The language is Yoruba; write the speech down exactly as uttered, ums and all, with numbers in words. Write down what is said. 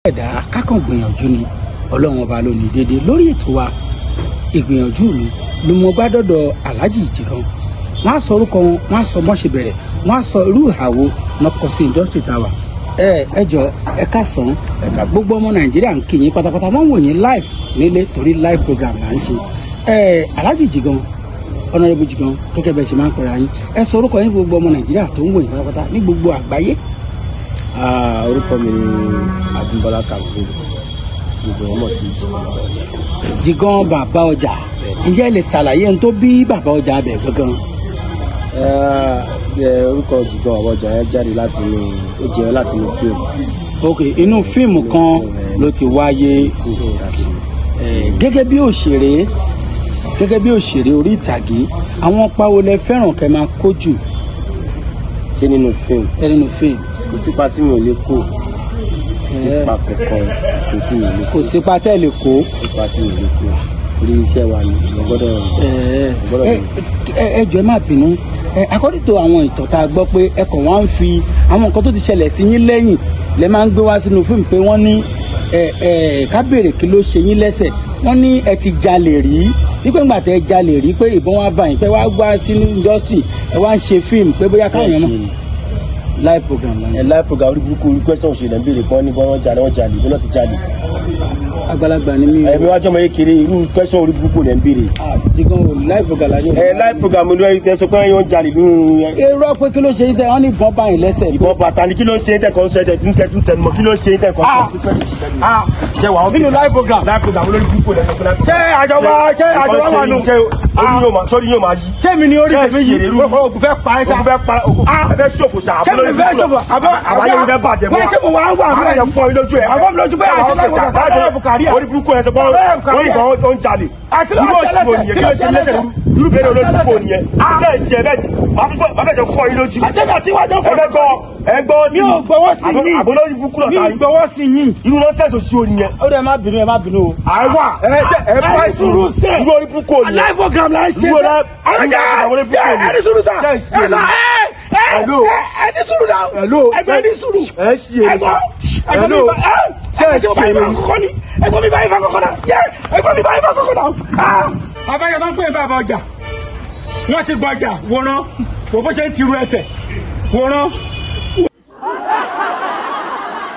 ẹ̀dá kákan gbìyànjú ni ọlọ́run ọba ló ní déédéé lórí ètò wa ìgbìyànjú mi ni mo bá dọ́dọ̀ Alhaji Jigan wọ́n á sọ orúkọ wọn wọ́n á sọ bọ́n ṣe bẹ̀rẹ̀ wọ́n á sọ irú ìhàwó náà kọ sí industry tower ẹ ẹ jọ ẹ ká sàn gbogbo ọmọ Nàìjíríà ń kí yín pátápátá wọ́n wò yín live nílé torí live program là ń ṣe ẹ Alhaji Jigan Honorable Jigan gẹ́gẹ́ bẹ́ẹ̀ ṣe máa ń pẹ̀lú ayín ẹ sọ orúkọ yín gbogbo ọmọ Nàìjíríà tó ń wò yín pátápátá ní gbogbo àgbáyé. orúkọ mi ni Abímbọ́lá Kazeem gbogbo ọmọ sí Jigan bàbá ọjà ǹjẹ́ ẹ lè ṣàlàyé ohun tó bí bàbá ọjà bẹ̀ gangan. orúkọ Jigan bàbá ọjà yẹn jáde láti inú ó jẹ́ láti inú fíìmù. ok inú fíìmù kan ló ti wáyé gẹ́gẹ́ bí òṣèré gẹ́gẹ́ bí òṣèré orí ìtàgé àwọn pàwọ́ lẹ fẹ́ràn kẹ́ máa kó jù. ṣé nínú fíìmù. ẹ nínú fíìmù. kò sípa tí mi ò lè kó sípa kankan tó tí mi ò lè kó. kò sípa tẹ́ ẹ lè kó. sípa tí mi ò lè kó orí iṣẹ́ wa ni mo gbọ́dọ̀. ẹ jọ̀ọ́ ẹ má bínú according to àwọn ìtàn tá a gbọ́ pé ẹ kàn wá ń fi àwọn nǹkan tó ti ṣẹlẹ̀ sí yín lẹ́yìn lẹ máa ń gbé wá sínú fíìmù pé wọ́n ní ká béèrè kí ló ṣe yín lẹ́sẹ̀ wọ́n ní ẹ ti jalè rí wípé ńgbà tẹ jalè rí pé ìbọn wá bá yín pé wá gbá sínú industry ẹ wá ń ṣe fíìmù pé bóyá káwọn yẹn mọ̀ live program la. ẹ live program orí burúkú orí question ṣe lẹ́ ń béèrè kan ní bọ́n wọn jalè wọn jalè bí wọ́n ti jalè. àgbàlagbà ni mí. ẹ̀mí wájú ọmọ yẹn kéré irú question orí burúkú lẹ́ ń béèrè. Jigan o live program la ní. ẹ live program ló ẹ sọ pé yóò jalè nínú. irọ́ pé kí ló ṣe yín tẹ wọ́n ní ìbọn bá yín lẹ́sẹ̀. ìbọn bàtà ni kí ló ń ṣe yín tẹ kàn ń sọ ẹ tí ń tẹ tún tẹnu mọ́ kí ló ń ṣe yín tẹ kàn ń sọ. ṣe wà ó nínú live program. live program olórí burúkú lẹ́ sọ pé. ṣé àjọba ṣé àjọba wà nù. sórí yóò máa yí. ṣé mi ni orí tèmi yìí ogun fẹ́ pa ẹ́ sá. ogun fẹ́ pa ẹ fẹ́ ṣòfò sá. ṣé mi fẹ́ ṣòfò àbáyé mi fẹ́ bàjẹ́ fún wa. wọ́n ṣe mo wà ń wà mí. àbáyé fọ ilé ojú ẹ. àbọ̀ mi lójú pé àti láìpẹ́ àbáyé fukari à. orí burúkú ẹ sọ pé ó yìnbọn ó ń jalè. àkìlọ̀ irú òsì wo nìyẹn kí ló ṣe lẹ́sẹ̀ irú bẹ́ẹ̀ olórí burúkú nìyẹn. ṣé ìṣe ẹ bẹ́ẹ̀ wàá fẹ́ fọ ilé ojú. àti ẹ̀ka tí wàá jọ fọ́ ẹ gbọ́ ẹ gbọ́ sí. mi ò gbọ́wọ́ sí yín. àbólórí burúkú lọ́ta mi ò gbọ́wọ́ sí yín. irú ló tẹ̀sọ̀ sí o nìyẹn. ó dẹ̀ má bínú ẹ má bínú o. àwa ẹ ṣe ẹ bá ìṣòro irú orí burúkú nìyẹn. live program la ń ṣe. irú orí burúkú nìyẹn. ẹni sùúrù sá. ẹ sá ẹ ẹ ẹni sùúrù náà. ẹgbẹ́ ẹni sùúrù. ẹ ṣe é ẹgbọ́ ẹgbọ́ mi bá ẹ ẹgbẹ́ mi bá ifá kọ́kọ́ ni ẹgbọ́ mi bá ifá kọ́kọ́ náà yẹ ẹgbọ́ mi bá ifá kọ́kọ́ náà. àbáyọ tó ń pè é bàbá ọjà wọ́n ti gbọ́jà wòran wò bó ṣe ń tiru ẹsẹ̀ wòran